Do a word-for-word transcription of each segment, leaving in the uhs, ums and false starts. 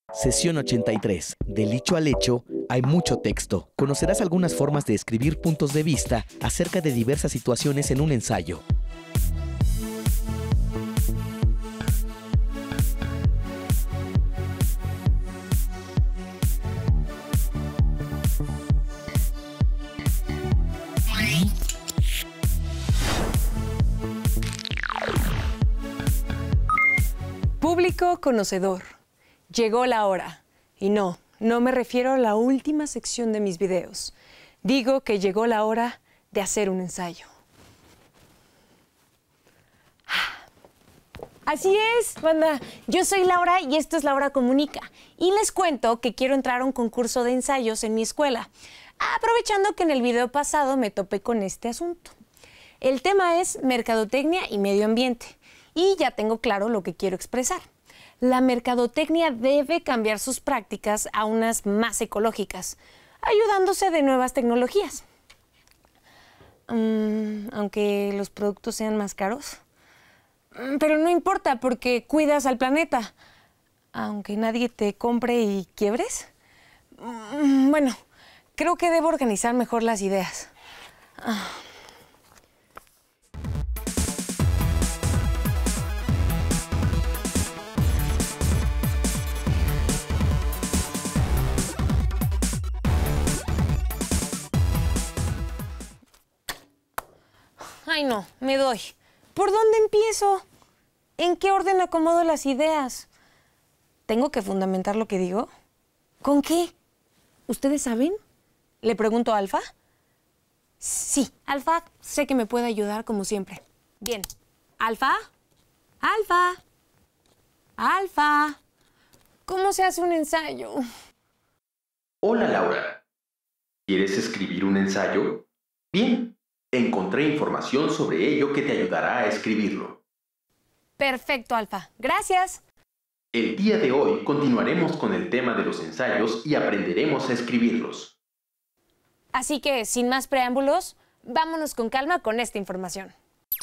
Sesión ochenta y tres. Del dicho al hecho, hay mucho texto. Conocerás algunas formas de escribir puntos de vista acerca de diversas situaciones en un ensayo. Público conocedor, llegó la hora. Y no, no me refiero a la última sección de mis videos. Digo que llegó la hora de hacer un ensayo. Así es, banda. Yo soy Laura y esto es Laura Comunica. Y les cuento que quiero entrar a un concurso de ensayos en mi escuela, aprovechando que en el video pasado me topé con este asunto. El tema es mercadotecnia y medio ambiente. Y ya tengo claro lo que quiero expresar. La mercadotecnia debe cambiar sus prácticas a unas más ecológicas, ayudándose de nuevas tecnologías. Um, aunque los productos sean más caros. Pero no importa porque cuidas al planeta. Aunque nadie te compre y quiebres. Um, bueno, creo que debo organizar mejor las ideas. Ah. Ay, no, me doy. ¿Por dónde empiezo? ¿En qué orden acomodo las ideas? ¿Tengo que fundamentar lo que digo? ¿Con qué? ¿Ustedes saben? ¿Le pregunto a Alfa? Sí, Alfa sé que me puede ayudar como siempre. Bien. ¿Alfa? ¿Alfa? ¿Alfa? ¿Cómo se hace un ensayo? Hola, Laura. ¿Quieres escribir un ensayo? Bien. Encontré información sobre ello que te ayudará a escribirlo. Perfecto, Alfa. Gracias. El día de hoy continuaremos con el tema de los ensayos y aprenderemos a escribirlos. Así que, sin más preámbulos, vámonos con calma con esta información.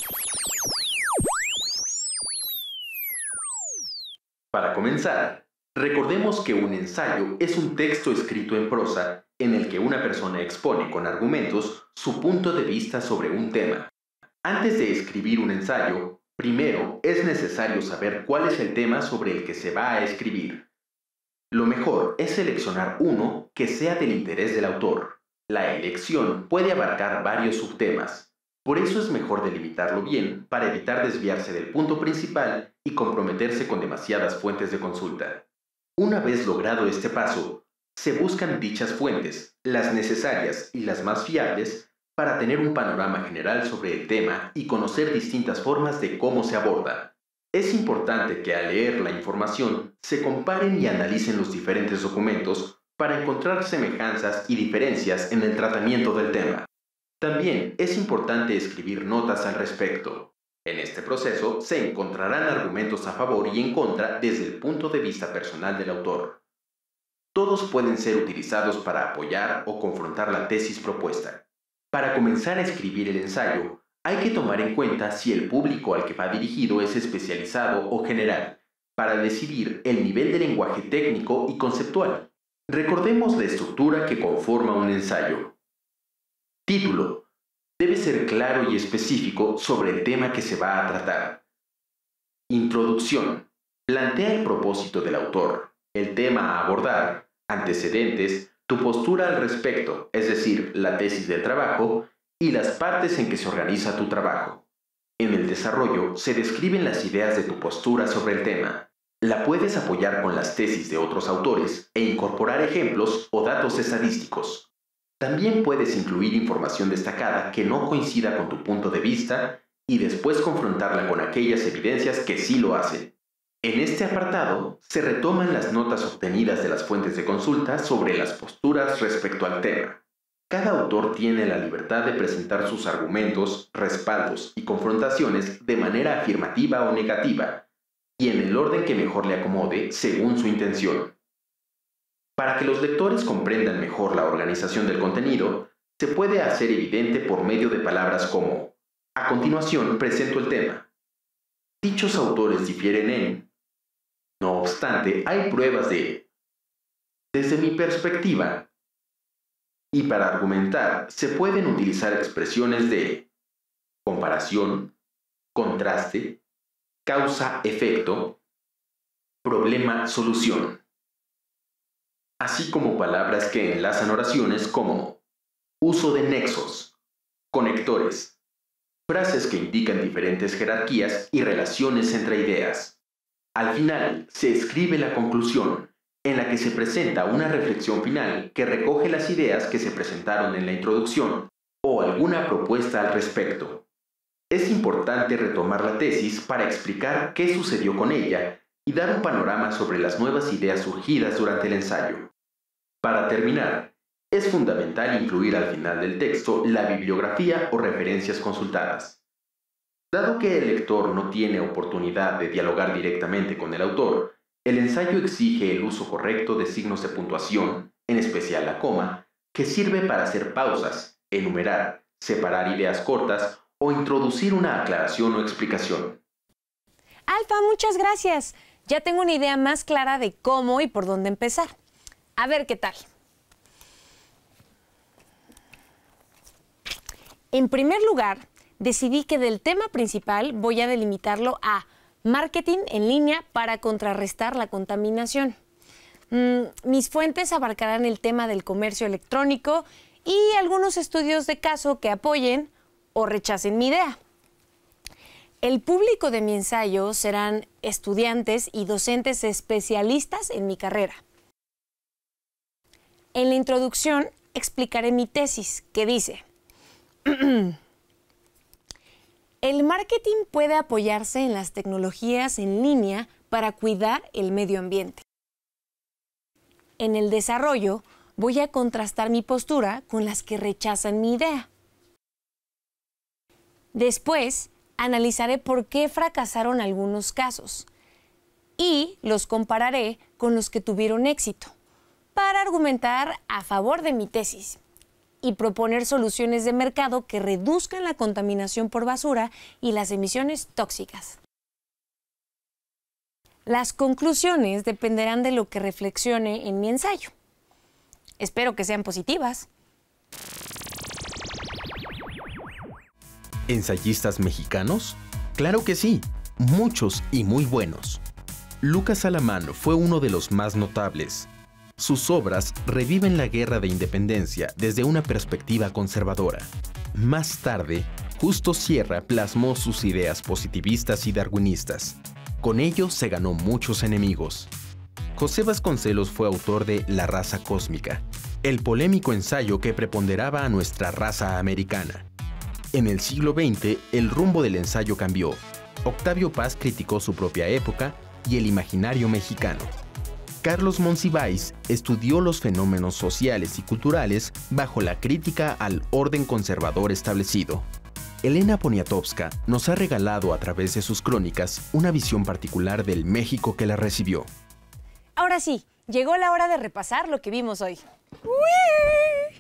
Para comenzar, recordemos que un ensayo es un texto escrito en prosa en el que una persona expone con argumentos su punto de vista sobre un tema. Antes de escribir un ensayo, primero es necesario saber cuál es el tema sobre el que se va a escribir. Lo mejor es seleccionar uno que sea del interés del autor. La elección puede abarcar varios subtemas. Por eso es mejor delimitarlo bien para evitar desviarse del punto principal y comprometerse con demasiadas fuentes de consulta. Una vez logrado este paso, se buscan dichas fuentes, las necesarias y las más fiables, para tener un panorama general sobre el tema y conocer distintas formas de cómo se aborda. Es importante que al leer la información se comparen y analicen los diferentes documentos para encontrar semejanzas y diferencias en el tratamiento del tema. También es importante escribir notas al respecto. En este proceso se encontrarán argumentos a favor y en contra desde el punto de vista personal del autor. Todos pueden ser utilizados para apoyar o confrontar la tesis propuesta. Para comenzar a escribir el ensayo, hay que tomar en cuenta si el público al que va dirigido es especializado o general, para decidir el nivel de lenguaje técnico y conceptual. Recordemos la estructura que conforma un ensayo. Título. Debe ser claro y específico sobre el tema que se va a tratar. Introducción. Plantea el propósito del autor, el tema a abordar, antecedentes, tu postura al respecto, es decir, la tesis del trabajo, y las partes en que se organiza tu trabajo. En el desarrollo se describen las ideas de tu postura sobre el tema. La puedes apoyar con las tesis de otros autores e incorporar ejemplos o datos estadísticos. También puedes incluir información destacada que no coincida con tu punto de vista y después confrontarla con aquellas evidencias que sí lo hacen. En este apartado se retoman las notas obtenidas de las fuentes de consulta sobre las posturas respecto al tema. Cada autor tiene la libertad de presentar sus argumentos, respaldos y confrontaciones de manera afirmativa o negativa, y en el orden que mejor le acomode según su intención. Para que los lectores comprendan mejor la organización del contenido, se puede hacer evidente por medio de palabras como: a continuación presento el tema. Dichos autores difieren en. No obstante, hay pruebas de Desde mi perspectiva, y para argumentar, se pueden utilizar expresiones de comparación, contraste, causa-efecto, problema-solución, así como palabras que enlazan oraciones como uso de nexos, conectores, frases que indican diferentes jerarquías y relaciones entre ideas. Al final, se escribe la conclusión, en la que se presenta una reflexión final que recoge las ideas que se presentaron en la introducción o alguna propuesta al respecto. Es importante retomar la tesis para explicar qué sucedió con ella y dar un panorama sobre las nuevas ideas surgidas durante el ensayo. Para terminar, es fundamental incluir al final del texto la bibliografía o referencias consultadas. Dado que el lector no tiene oportunidad de dialogar directamente con el autor, el ensayo exige el uso correcto de signos de puntuación, en especial la coma, que sirve para hacer pausas, enumerar, separar ideas cortas o introducir una aclaración o explicación. Alfa, muchas gracias. Ya tengo una idea más clara de cómo y por dónde empezar. A ver qué tal. En primer lugar, decidí que del tema principal voy a delimitarlo a marketing en línea para contrarrestar la contaminación. Mm, mis fuentes abarcarán el tema del comercio electrónico y algunos estudios de caso que apoyen o rechacen mi idea. El público de mi ensayo serán estudiantes y docentes especialistas en mi carrera. En la introducción explicaré mi tesis, que dice: el marketing puede apoyarse en las tecnologías en línea para cuidar el medio ambiente. En el desarrollo, voy a contrastar mi postura con las que rechazan mi idea. Después, analizaré por qué fracasaron algunos casos y los compararé con los que tuvieron éxito para argumentar a favor de mi tesis y proponer soluciones de mercado que reduzcan la contaminación por basura y las emisiones tóxicas. Las conclusiones dependerán de lo que reflexione en mi ensayo. Espero que sean positivas. ¿Ensayistas mexicanos? Claro que sí, muchos y muy buenos. Lucas Alamán fue uno de los más notables. Sus obras reviven la Guerra de Independencia desde una perspectiva conservadora. Más tarde, Justo Sierra plasmó sus ideas positivistas y darwinistas. Con ello se ganó muchos enemigos. José Vasconcelos fue autor de La raza cósmica, el polémico ensayo que preponderaba a nuestra raza americana. En el siglo veinte, el rumbo del ensayo cambió. Octavio Paz criticó su propia época y el imaginario mexicano. Carlos Monsiváis estudió los fenómenos sociales y culturales bajo la crítica al orden conservador establecido. Elena Poniatowska nos ha regalado a través de sus crónicas una visión particular del México que la recibió. Ahora sí, llegó la hora de repasar lo que vimos hoy. ¡Uy!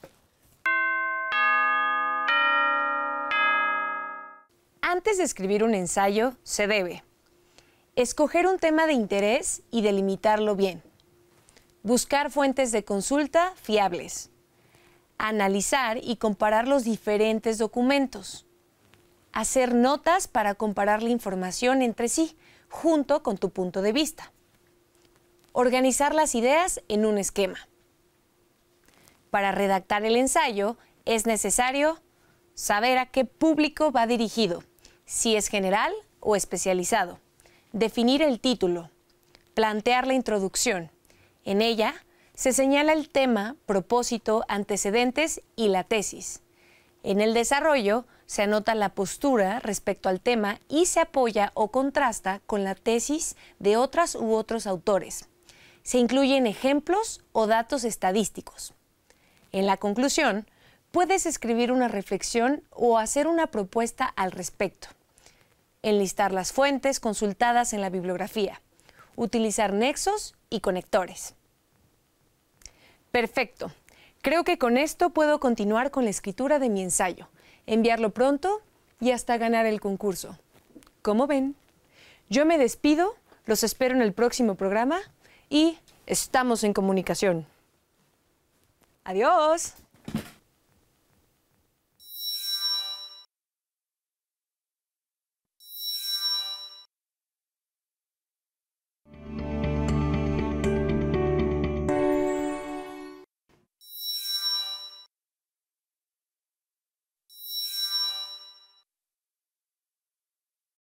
Antes de escribir un ensayo, se debe escoger un tema de interés y delimitarlo bien. Buscar fuentes de consulta fiables. Analizar y comparar los diferentes documentos. Hacer notas para comparar la información entre sí, junto con tu punto de vista. Organizar las ideas en un esquema. Para redactar el ensayo, es necesario saber a qué público va dirigido, si es general o especializado. Definir el título, plantear la introducción. En ella se señala el tema, propósito, antecedentes y la tesis. En el desarrollo se anota la postura respecto al tema y se apoya o contrasta con la tesis de otras u otros autores. Se incluyen ejemplos o datos estadísticos. En la conclusión, puedes escribir una reflexión o hacer una propuesta al respecto. Enlistar las fuentes consultadas en la bibliografía, utilizar nexos y conectores. Perfecto. Creo que con esto puedo continuar con la escritura de mi ensayo, enviarlo pronto y hasta ganar el concurso. ¿Cómo ven? Yo me despido, los espero en el próximo programa y Estamos en comunicación. Adiós.